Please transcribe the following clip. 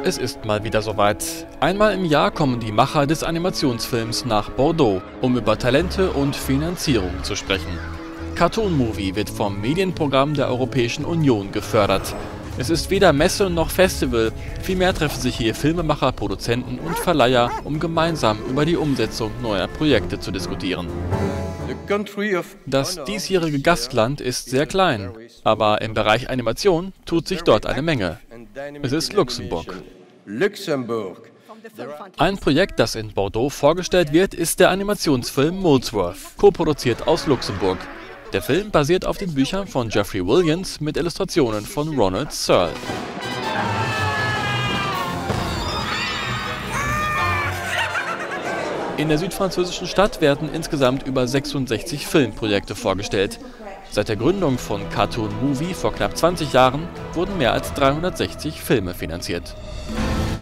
Es ist mal wieder soweit. Einmal im Jahr kommen die Macher des Animationsfilms nach Bordeaux, um über Talente und Finanzierung zu sprechen. Cartoon Movie wird vom Medienprogramm der Europäischen Union gefördert. Es ist weder Messe noch Festival, vielmehr treffen sich hier Filmemacher, Produzenten und Verleiher, um gemeinsam über die Umsetzung neuer Projekte zu diskutieren. Das diesjährige Gastland ist sehr klein, aber im Bereich Animation tut sich dort eine Menge. Es ist Luxemburg. Ein Projekt, das in Bordeaux vorgestellt wird, ist der Animationsfilm Molesworth, co-produziert aus Luxemburg. Der Film basiert auf den Büchern von Geoffrey Williams mit Illustrationen von Ronald Searle. In der südfranzösischen Stadt werden insgesamt über 66 Filmprojekte vorgestellt. Seit der Gründung von Cartoon Movie vor knapp 20 Jahren wurden mehr als 360 Filme finanziert.